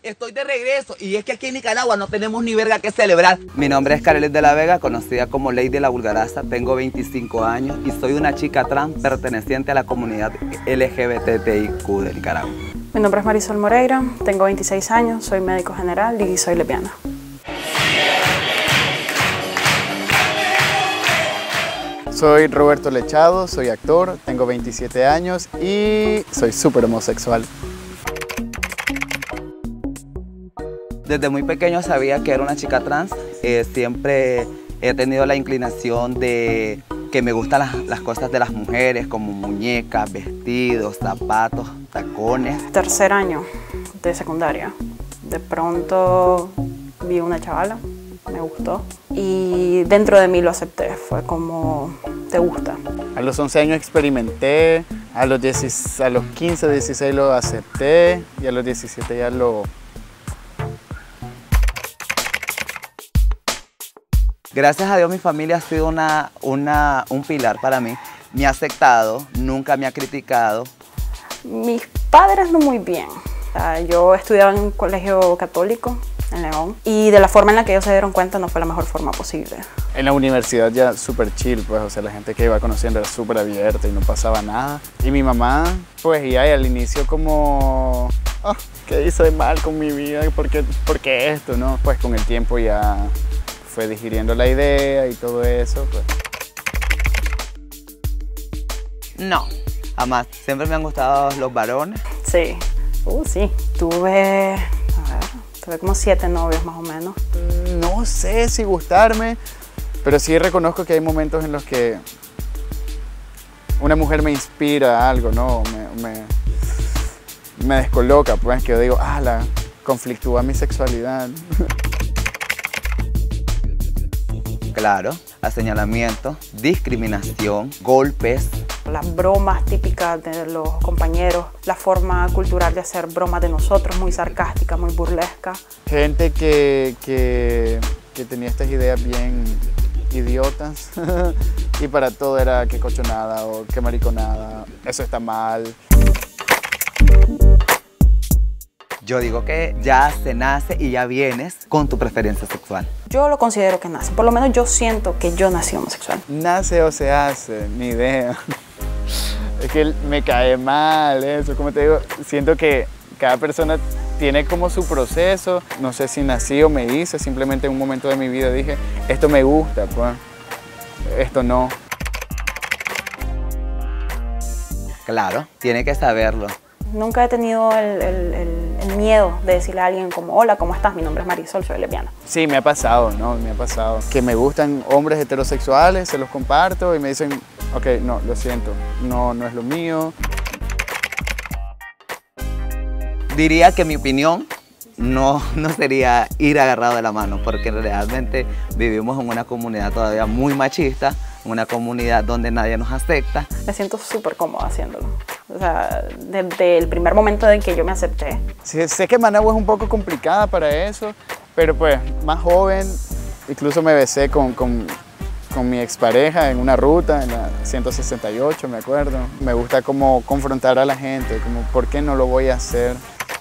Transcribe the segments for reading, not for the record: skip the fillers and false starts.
estoy de regreso y es que aquí en Nicaragua no tenemos ni verga que celebrar. Mi nombre es Carelis de la Vega, conocida como Lady de la Vulgaraza, tengo 25 años y soy una chica trans perteneciente a la comunidad LGBTIQ de Nicaragua. Mi nombre es Marisol Moreira, tengo 26 años, soy médico general y soy lesbiana. Soy Roberto Lechado, soy actor, tengo 27 años y soy súper homosexual. Desde muy pequeño sabía que era una chica trans, siempre he tenido la inclinación de que me gustan las cosas de las mujeres, como muñecas, vestidos, zapatos, tacones. Tercer año de secundaria, de pronto vi una chavala, me gustó y dentro de mí lo acepté, fue como, ¿te gusta? A los 11 años experimenté, a los 15, 16 lo acepté y a los 17 ya lo... Gracias a Dios mi familia ha sido un pilar para mí. Me ha aceptado, nunca me ha criticado. Mis padres no muy bien. Yo estudiaba en un colegio católico en León y de la forma en la que ellos se dieron cuenta no fue la mejor forma posible. En la universidad ya súper chill, pues, o sea, la gente que iba conociendo era súper abierta y no pasaba nada. Y mi mamá, pues, ya al inicio como, oh, ¿qué hice de mal con mi vida? ¿Por qué esto, no? Pues con el tiempo ya fue digiriendo la idea y todo eso, pues. No, jamás. Siempre me han gustado los varones. Sí, sí. Tuve como 7 novios más o menos. No sé si gustarme, pero sí reconozco que hay momentos en los que una mujer me inspira a algo, ¿no? Me descoloca, pues, que yo digo, conflictúa mi sexualidad. Claro, señalamiento, discriminación, golpes. Las bromas típicas de los compañeros, la forma cultural de hacer bromas de nosotros, muy sarcástica, muy burlesca. Gente que tenía estas ideas bien idiotas y para todo era que cochonada o que mariconada, eso está mal. Yo digo que ya se nace y ya vienes con tu preferencia sexual. Yo lo considero que nace, por lo menos yo siento que yo nací homosexual. ¿Nace o se hace? Ni idea. Es que me cae mal eso, como te digo, siento que cada persona tiene como su proceso. No sé si nací o me hice, simplemente en un momento de mi vida dije, esto me gusta, pues, esto no. Claro, tiene que saberlo. Nunca he tenido el miedo de decirle a alguien como, hola, ¿cómo estás? Mi nombre es Marisol, soy lesbiana. Sí, me ha pasado, ¿no? Me ha pasado. Que me gustan hombres heterosexuales, se los comparto y me dicen, ok, no, lo siento, no es lo mío. Diría que mi opinión no sería ir agarrado de la mano, porque realmente vivimos en una comunidad todavía muy machista, una comunidad donde nadie nos acepta. Me siento súper cómoda haciéndolo. O sea, desde el primer momento en que yo me acepté. Sí, sé que Managua es un poco complicada para eso, pero pues más joven, incluso me besé con mi expareja en una ruta, en la 168, me acuerdo. Me gusta como confrontar a la gente, como ¿por qué no lo voy a hacer?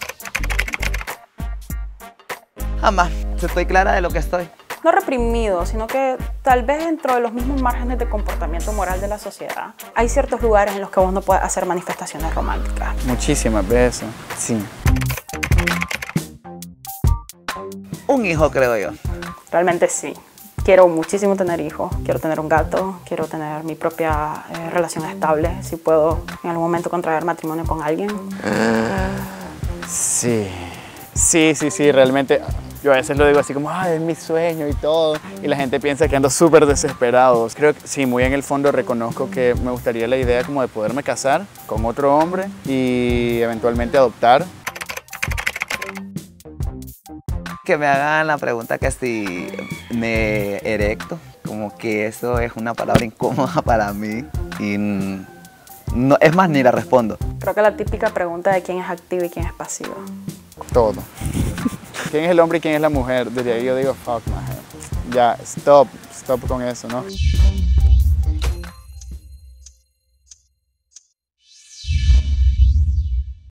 Jamás, estoy clara de lo que estoy. No reprimido, sino que tal vez dentro de los mismos márgenes de comportamiento moral de la sociedad, hay ciertos lugares en los que vos no puedes hacer manifestaciones románticas. Muchísimas veces, sí. Un hijo, creo yo. Realmente sí. Quiero muchísimo tener hijos, quiero tener un gato, quiero tener mi propia relación estable, si puedo en algún momento contraer matrimonio con alguien. Sí, realmente. Yo a veces lo digo así como, es mi sueño y todo, y la gente piensa que ando súper desesperado. Creo que sí, muy en el fondo reconozco que me gustaría la idea como de poderme casar con otro hombre y eventualmente adoptar. Que me hagan la pregunta que si me erecto, como que eso es una palabra incómoda para mí y no, es más, ni la respondo. Creo que la típica pregunta de quién es activo y quién es pasivo. Todo. ¿Quién es el hombre y quién es la mujer? Desde ahí yo digo, fuck my head. Ya, stop con eso, ¿no?